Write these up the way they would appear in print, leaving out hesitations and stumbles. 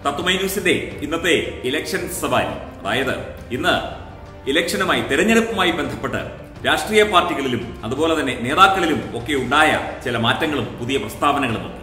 തത്വമൈ ന്യൂസിന്റെ ഇന്നത്തെ ഇലക്ഷൻ സവാരി, അതായത് ഇന്ന് ഇലക്ഷനുമായി തെരഞ്ഞെടുപ്പുമായി ബന്ധപ്പെട്ട് രാഷ്ട്രീയ പാർട്ടികളിലും അതുപോലെ തന്നെ നേതാക്കളിലും ഒക്കെ ഉണ്ടായ ചില മാറ്റങ്ങളും പുതിയ പ്രസ്താവനകളും ഒക്കെ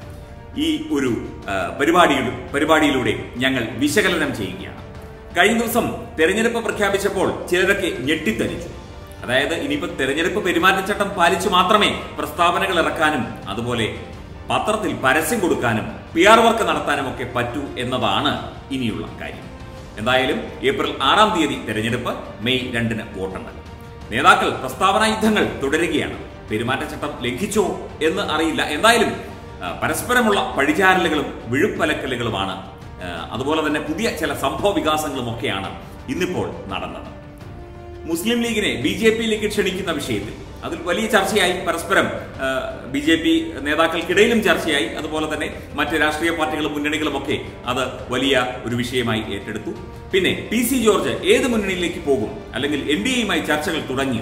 ഈ ഒരു പരിപാടിയിലൂടെ ഞങ്ങൾ വിശകലനം ചെയ്യുകയാണ്. കഴിഞ്ഞ ദിവസം തെരഞ്ഞെടുപ്പ് പ്രഖ്യാപിച്ചപ്പോൾ ചിലരൊക്കെ ഞെട്ടിത്തരിച്ചു. അതായത് ഇനിയിപ്പോൾ തെരഞ്ഞെടുപ്പ് പെരുമാറ്റച്ചട്ടം പാലിച്ചു മാത്രമേ പ്രസ്താവനകൾ ഇറക്കാനും അതുപോലെ പത്രത്തിൽ പരസ്യം കൊടുക്കാനും PR വർക്ക് നടത്താനും ഒക്കെ പറ്റൂ എന്നതാണ് ഇനിയുള്ള കാര്യം. എന്തായാലും ഏപ്രിൽ 6-ാം തീയതി തെരഞ്ഞെടുപ്പ്, മെയ് 2-ന് വോട്ടെണ്ണൽ. നേതാക്കൾ പ്രസ്താവനാ യുദ്ധങ്ങൾ തുടരുകയാണ്. പെരുമാറ്റച്ചട്ടം ലംഘിച്ചോ എന്ന് അറിയില്ല. എന്തായാലും പരസ്പരമുള്ള പഴിചാരലുകളും വിഴുപ്പലക്കലുകളുമാണ്. അതുപോലെ തന്നെ പുതിയ ചില സംഭവ വികാസങ്ങളും ഒക്കെയാണ് ഇന്നിപ്പോൾ നടന്നത്. മുസ്ലിം ലീഗിനെ BJP-യിലേക്ക് ക്ഷണിക്കുന്ന വിഷയത്തിൽ അതിൽ വലിയ ചർച്ചയായി. പരസ്പരം BJP നേതാക്കൾക്കിടയിലും ചർച്ചയായി. അതുപോലെ തന്നെ മറ്റ് രാഷ്ട്രീയ പാർട്ടികളും മുന്നണികളും ഒക്കെ അത് വലിയ ഒരു വിഷയമായി ഏറ്റെടുത്തു. പിന്നെ PC ജോർജ് ഏത് മുന്നണിയിലേക്ക് പോകും, അല്ലെങ്കിൽ NDA-യുമായി ചർച്ചകൾ തുടങ്ങി.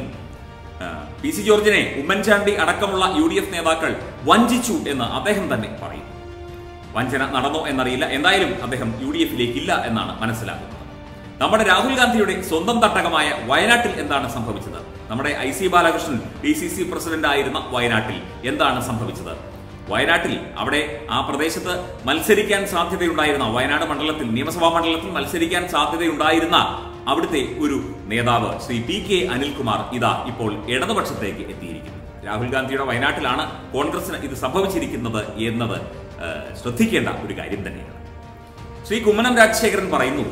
PC ജോർജിനെ ഉമ്മൻചാണ്ടി അടക്കമുള്ള UDF നേതാക്കൾ വഞ്ചിച്ചു എന്ന് അദ്ദേഹം തന്നെ പറയും. വഞ്ചന നടന്നോ എന്നറിയില്ല. എന്തായാലും അദ്ദേഹം UDF-ലേക്കില്ല എന്നാണ് മനസ്സിലാക്കുന്നത്. നമ്മുടെ രാഹുൽ ഗാന്ധിയുടെ സ്വന്തം തട്ടകമായ വയനാട്ടിൽ എന്താണ് സംഭവിച്ചത്? നമ്മുടെ IC ബാലകൃഷ്ണൻ DCC പ്രസിഡന്റ് ആയിരുന്ന വയനാട്ടിൽ എന്താണ് സംഭവിച്ചത്? വയനാട്ടിൽ അവിടെ ആ പ്രദേശത്ത് മത്സരിക്കാൻ സാധ്യതയുണ്ടായിരുന്ന, വയനാട് മണ്ഡലത്തിൽ, നിയമസഭാ മണ്ഡലത്തിൽ മത്സരിക്കാൻ സാധ്യതയുണ്ടായിരുന്ന അവിടുത്തെ ഒരു നേതാവ് ശ്രീ PK അനിൽകുമാർ ഇതാ ഇപ്പോൾ ഇടതുപക്ഷത്തേക്ക് എത്തിയിരിക്കുന്നു. രാഹുൽ ഗാന്ധിയുടെ വയനാട്ടിലാണ് കോൺഗ്രസിന് ഇത് സംഭവിച്ചിരിക്കുന്നത് എന്നത് ശ്രദ്ധിക്കേണ്ട ഒരു കാര്യം തന്നെയാണ്. ശ്രീ കുമ്മനം രാജശേഖരൻ പറയുന്നു,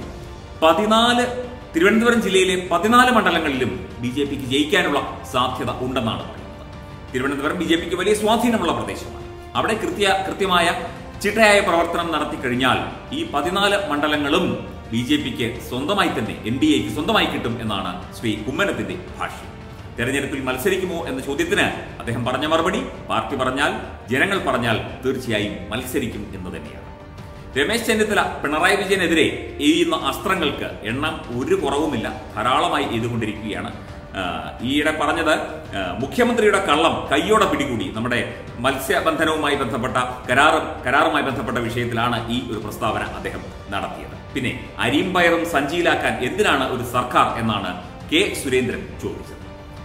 തിരുവനന്തപുരം ജില്ലയിലെ 14 മണ്ഡലങ്ങളിലും BJP-ക്ക് ജയിക്കാനുള്ള സാധ്യത ഉണ്ടെന്നാണ് പറയുന്നത്. തിരുവനന്തപുരം BJP-ക്ക് വലിയ സ്വാധീനമുള്ള പ്രദേശമാണ്. അവിടെ കൃത്യമായ ചിട്ടയായ പ്രവർത്തനം നടത്തി കഴിഞ്ഞാൽ ഈ 14 മണ്ഡലങ്ങളും BJP-ക്ക് സ്വന്തമായി തന്നെ, NDA-ക്ക് സ്വന്തമായി കിട്ടും എന്നാണ് ശ്രീ കുമ്മനത്തിന്റെ ഭാഷ്യം. തെരഞ്ഞെടുപ്പിൽ മത്സരിക്കുമോ എന്ന ചോദ്യത്തിന് അദ്ദേഹം പറഞ്ഞ മറുപടി, പാർട്ടി പറഞ്ഞാൽ, ജനങ്ങൾ പറഞ്ഞാൽ തീർച്ചയായും മത്സരിക്കും എന്ന് തന്നെയാണ്. രമേശ് ചെന്നിത്തല പിണറായി വിജയനെതിരെ എയ്യുന്ന അസ്ത്രങ്ങൾക്ക് എണ്ണം ഒരു കുറവുമില്ല, ധാരാളമായി എയ്തുകൊണ്ടിരിക്കുകയാണ്. ഈയിടെ പറഞ്ഞത് മുഖ്യമന്ത്രിയുടെ കള്ളം കയ്യോടെ പിടികൂടി. നമ്മുടെ മത്സ്യബന്ധനവുമായി ബന്ധപ്പെട്ട കരാറുമായി ബന്ധപ്പെട്ട വിഷയത്തിലാണ് ഈ ഒരു പ്രസ്താവന അദ്ദേഹം നടത്തിയത്. പിന്നെ അരിയും പയറും സഞ്ചിയിലാക്കാൻ എന്തിനാണ് ഒരു സർക്കാർ എന്നാണ് K. സുരേന്ദ്രൻ ചോദിച്ചത്.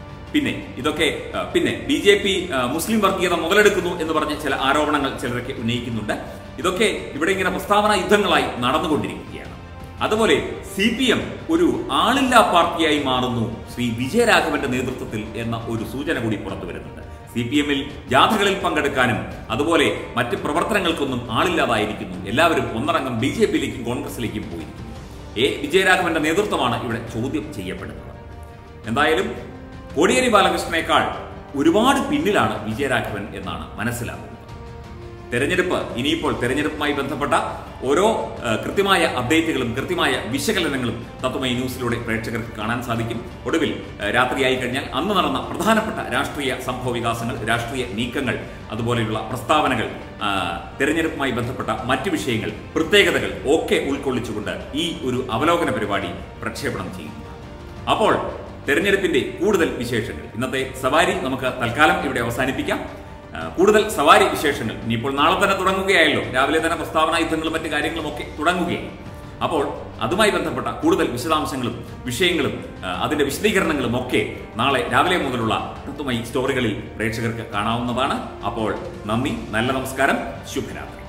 പിന്നെ BJP മുസ്ലിം വർഗീയത മുതലെടുക്കുന്നു എന്ന് പറഞ്ഞ ചില ആരോപണങ്ങൾ ചിലരൊക്കെ ഉന്നയിക്കുന്നുണ്ട്. ഇതൊക്കെ ഇവിടെ ഇങ്ങനെ പ്രസ്താവന യുദ്ധങ്ങളായി നടന്നുകൊണ്ടിരിക്കുകയാണ്. അതുപോലെ CPM ഒരു ആളില്ലാ പാർട്ടിയായി മാറുന്നു ശ്രീ വിജയരാഘവന്റെ നേതൃത്വത്തിൽ എന്ന ഒരു സൂചന കൂടി പുറത്തു വരുന്നുണ്ട്. CPM-ൽ ജാഥകളിൽ പങ്കെടുക്കാനും അതുപോലെ മറ്റ് പ്രവർത്തനങ്ങൾക്കൊന്നും ആളില്ലാതായിരിക്കുന്നു. എല്ലാവരും ഒന്നടങ്കം BJP-യിലേക്കും കോൺഗ്രസിലേക്കും പോയിരിക്കുന്നു. വിജയരാഘവന്റെ നേതൃത്വമാണ് ഇവിടെ ചോദ്യം ചെയ്യപ്പെടുന്നത്. എന്തായാലും കോടിയേരി ബാലകൃഷ്ണനേക്കാൾ ഒരുപാട് പിന്നിലാണ് വിജയരാഘവൻ എന്നാണ് മനസ്സിലാക്കുന്നത്. ഇനിയിപ്പോൾ തെരഞ്ഞെടുപ്പുമായി ബന്ധപ്പെട്ട ഓരോ കൃത്യമായ അപ്ഡേറ്റുകളും കൃത്യമായ വിശകലനങ്ങളും തത്വമൈ ന്യൂസിലൂടെ പ്രേക്ഷകർക്ക് കാണാൻ സാധിക്കും. ഒടുവിൽ രാത്രിയായി കഴിഞ്ഞാൽ അന്ന് നടന്ന പ്രധാനപ്പെട്ട രാഷ്ട്രീയ സംഭവ വികാസങ്ങൾ, രാഷ്ട്രീയ നീക്കങ്ങൾ, അതുപോലെയുള്ള പ്രസ്താവനകൾ, തെരഞ്ഞെടുപ്പുമായി ബന്ധപ്പെട്ട മറ്റു വിഷയങ്ങൾ, പ്രത്യേകതകൾ ഒക്കെ ഉൾക്കൊള്ളിച്ചുകൊണ്ട് ഈ ഒരു അവലോകന പരിപാടി പ്രക്ഷേപണം ചെയ്യുന്നു. അപ്പോൾ തെരഞ്ഞെടുപ്പിന്റെ കൂടുതൽ വിശേഷങ്ങൾ, ഇന്നത്തെ സവാരി നമുക്ക് തൽക്കാലം ഇവിടെ അവസാനിപ്പിക്കാം. കൂടുതൽ സവാരി വിശേഷങ്ങൾ ഇനിയിപ്പോൾ നാളെ തന്നെ തുടങ്ങുകയായല്ലോ. രാവിലെ തന്നെ പ്രസ്താവനാ യുദ്ധങ്ങളും മറ്റു കാര്യങ്ങളും ഒക്കെ തുടങ്ങുകയായി. അപ്പോൾ അതുമായി ബന്ധപ്പെട്ട കൂടുതൽ വിശദാംശങ്ങളും വിഷയങ്ങളും അതിന്റെ വിശദീകരണങ്ങളും ഒക്കെ നാളെ രാവിലെ മുതലുള്ള തത്വമൈ സ്റ്റോറികളിൽ പ്രേക്ഷകർക്ക് കാണാവുന്നതാണ്. അപ്പോൾ നന്ദി, നല്ല നമസ്കാരം, ശുഭരാത്രി.